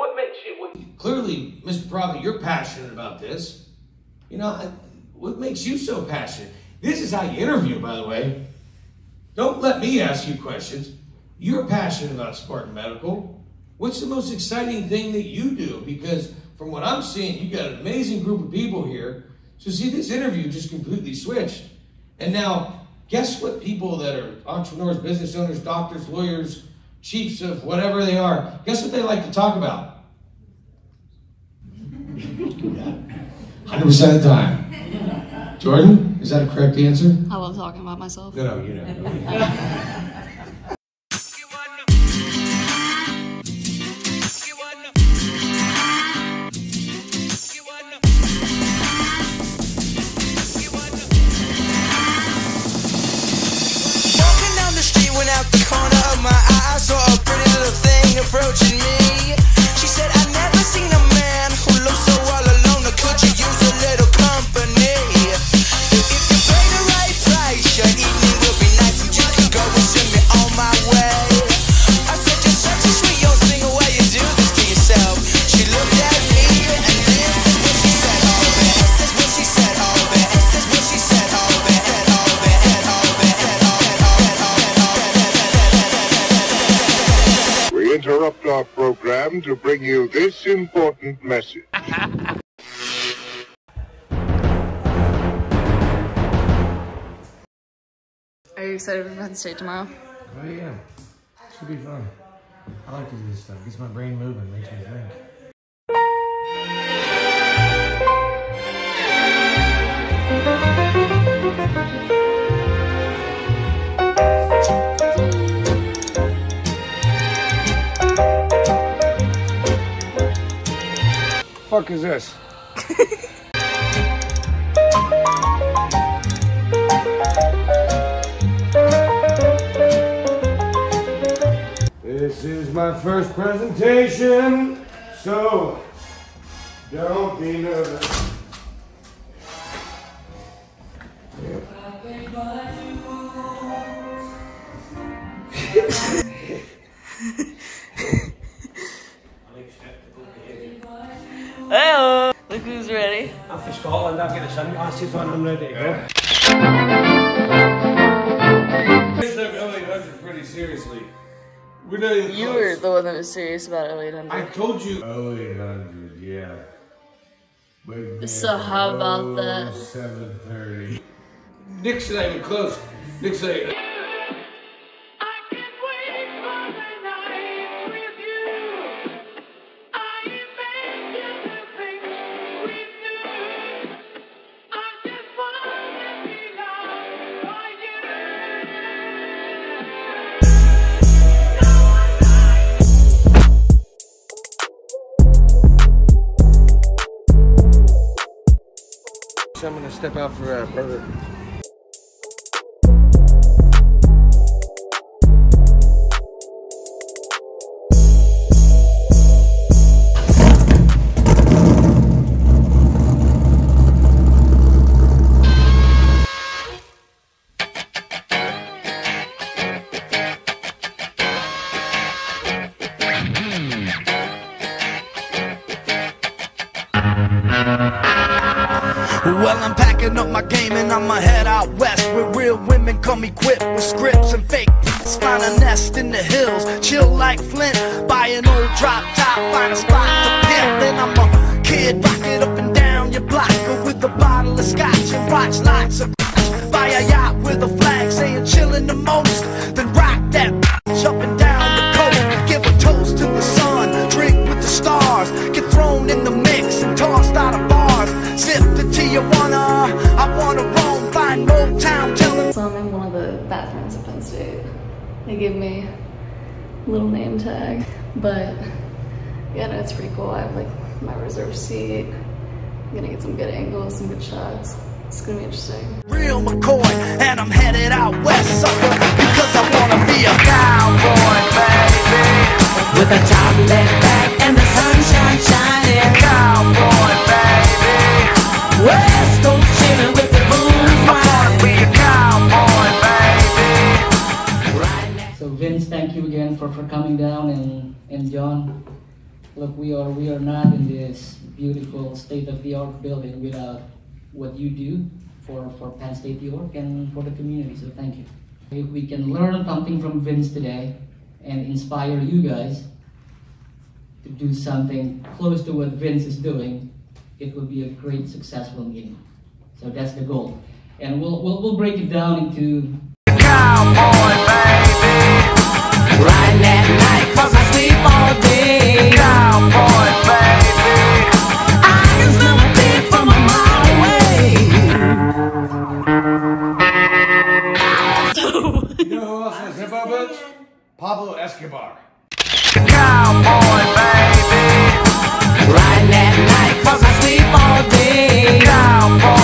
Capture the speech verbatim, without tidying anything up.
what makes you... What... Clearly, Mister Prophet, you're passionate about this. You know, I, what makes you so passionate? This is how you interview, by the way. Don't let me ask you questions. You're passionate about Spartan Medical. What's the most exciting thing that you do? Because from what I'm seeing, you got an amazing group of people here. So see, this interview just completely switched. And now, guess what people that are entrepreneurs, business owners, doctors, lawyers, chiefs of whatever they are, guess what they like to talk about? one hundred percent of the time. Jordan, is that a correct answer? I love talking about myself. No, no, you know. Walking down the street, went out the corner of my eye, saw a pretty little thing approaching me. She said, I've never seen a man who looks so all alone, or could you use a little company? If you pay the right price, your evening will be nice, and you can go and send me on my way. I said, you're such a sweet young thing, why you do this to yourself? She looked at me, and this is what she said, oh, this is what she said, oh, this is what she said, oh, this, oh, this, oh, this, oh, this. We interrupt our program to bring you this important message. Are you excited for Penn State tomorrow? Oh yeah, should be fun. I like to do this stuff. Gets my brain moving, makes me think. Fuck is this? This is my first presentation, so don't be nervous. Hey, look who's ready. I'm for Scotland, I'll get the sunglasses on, I'm ready to go. I took oh eight hundred pretty seriously. We're not even You close. were the one that was serious about oh eight hundred. I told you. oh eight hundred, yeah. But So how about that? seven thirty. Nick's not even close. Nick's like. So I'm gonna step out for a burger. Well, I'm packing up my game and I'ma head out west, where real women come equipped with scripts and fake beats. Find a nest in the hills, chill like Flint. Buy an old drop top, find a spot to pimp. Then I'm a kid, rock it up and down your block with a bottle of scotch and watch lots of crotch. Buy a yacht with a flag saying chillin' the most. Then rock that bitch up and down the coast. Give a toast to the sun, drink with the stars. Get thrown in the mix and tossed out of bars. Sip the Tijuana, I wanna roam, find Motown, tell So I'm in one of the bathrooms at Penn State. They give me a little name tag, but yeah, no, it's pretty cool. I have like my reserve seat. I'm gonna get some good angles, some good shots. It's gonna be interesting. Real McCoy, and I'm headed out west, sucker, because I wanna be a cowboy, baby. With a top left back and the sunshine shining. Cowboy, baby. West Coast chillin' with the blues. I wanna be a cowboy, baby. Right next. So Vince, thank you again for, for coming down, and, and John, look, we are we are not in this beautiful state-of-the-art building without what you do for, for Penn State York and for the community, so thank you. If we can learn something from Vince today and inspire you guys to do something close to what Vince is doing, it will be a great, successful meeting. So that's the goal. And we'll, we'll, we'll break it down into Cowboy, baby. Riding at night, cause I sleep all day. Cowboy, baby. I can smell a pig from a mile away. You know who else has hip hop boots? Pablo Escobar. Cowboy, baby. Riding at night, cause I sleep all day. Cowboy.